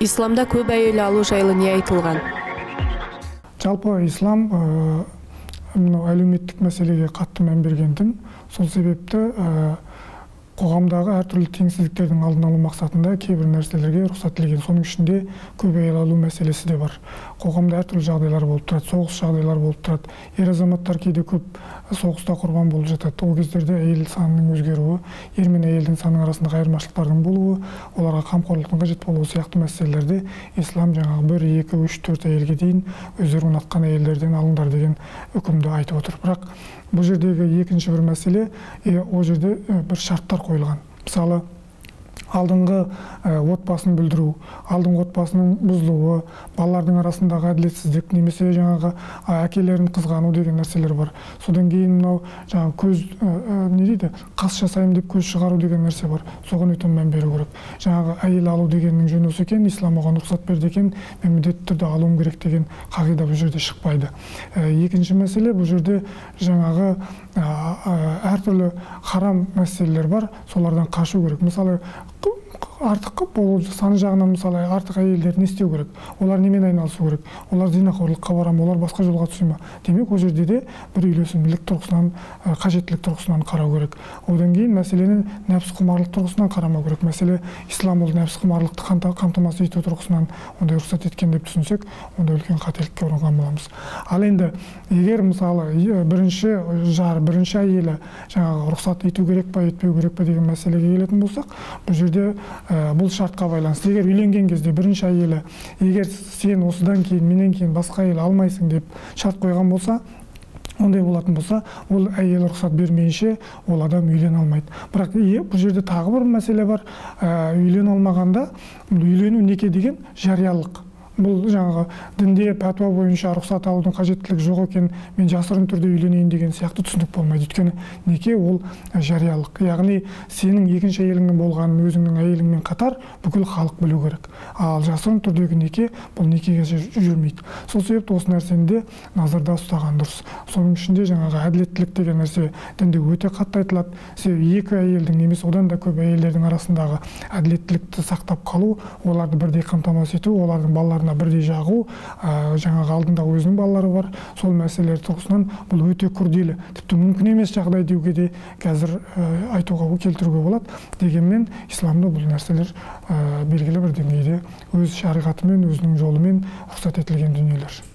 Исламда көп әйел алуу жайлы не айтылган? Жалпы ислам әлеуметтік мәселеге қатты мән берген дін. Сол себепті қоғамдағы әртүрлі теңсіздіктердің алдын алу мақсатында кейбір нәрселерге рұқсат етілген. Соның ішінде көп әйел алу мәселесі де бар. Қоғамда әртүрлі жағдайлар болып тұрады, соғыс жағдайлар болып тұрады. Ер азаматтар кейде көп соғыста құрбан болып жатады. Ол кездерде әйел санының өзгеруі, ер мен әйелдің санының арасындағы айырмашылықтардың болуы, оларға қамқорлықтың қажет болуы сияқты мәселелерде ислам жаңағы 1, 2, 3, 4 әйелге дейін өздері ұнатқан әйелдерден алыңдар деген үкімді айтып отыр. Бірақ бұл жердегі екінші бір мәселе, ол жерде бір шарттар қойылған. Мысалы, алдыңғы отбасын бүлдіру, алдыңғы отбасының бұзылуы, балалардың арасындағы әділетсіздік, немесе жаңағы әкелерін қызғану деген нәрселер бар. Содан кейін мынау жаңағы көз не дейді, қас жасаймын деп көз шығару деген нәрсе бар. Соған өте мән беру керек. Жаңағы әйел алу дегеннің жөні осы екен, ислам оған рұқсат берді екен, мен міндетті түрде алуым керек деген қағида бұл жерде шықпайды. Екінші мәселе, бұл жерде жаңағы әртүрлі харам мәселелер бар, солардан қашу керек. Мысалы, артық болу саны жағынан, мысалы, артық әйелдер не істеу керек? Олар немен айналысу керек? Олар зинақорлыққа барам, олар басқа жолға түсе ме? Демек, ол жерде де бір үйлесімділік тұрғысынан, қажеттілік тұрғысынан қарау керек. Одан кейін мәселені нәпсі құмарлық тұрғысынан қарамау керек. Мәселе ислам ол нәпсі құмарлықты қамтамасыз ету тұрғысынан ондай рұқсат еткен деп түсінсек, онда үлкен қателікке ұрынған боламыз. Ал енді егер мысалы бірінші әйелі жаңағы рұқсат ету керек па, етпеу керек па деген мәселеге келетін болсақ, бұл жерде бұл шартқа байланысты. Егер үйленген кезде бірінші әйелі, егер сен осыдан кейін, менен кейін басқа әйел алмайсың деп шарт қойған болса, ондай болатын болса, ол әйел рұқсат бермейінше ол адам үйлене алмайды. Бірақ бұл жерде тағы бір мәселе бар. Үйлене алмағанда, үйлену неке деген жариялық. Бұл жаңағы дінде пәтуа бойынша рұқсат алудың қажеттілігі жоқ екен, мен жасырын түрде үйленейін деген сияқты түсінік болмайды. Өйткені неке ол жариялық. Яғни сенің екінші әйеліңнің болғанын өзіңнің әйеліңмен қатар бүкіл халық білу керек. Ал жасырын түрдегі неке бұл некеге жүрмейді. Сол себепті осы нәрсені де назарда ұстаған дұрыс. Соның ішінде жаңағы әділеттілік деген нәрсе дінде өте қатты айтылады. Себебі екі әйелдің немесе одан да көп әйелдердің арасындағы әділеттілікті сақтап қалу, оларды бірдей қамтамасыз ету, олардың балаларына бірдей жағу, жаңағы алдында өзінің балалары бар, сол мәселелер тұрғысынан бұл өте күрделі, тіпті мүмкін емес жағдай деуге де қазір айтуға келтіруге болады. Дегенмен исламда бұл нәрселер белгілі бір деңгейде өз шариғатымен, өзінің жолымен рұқсат етілген дүниелер.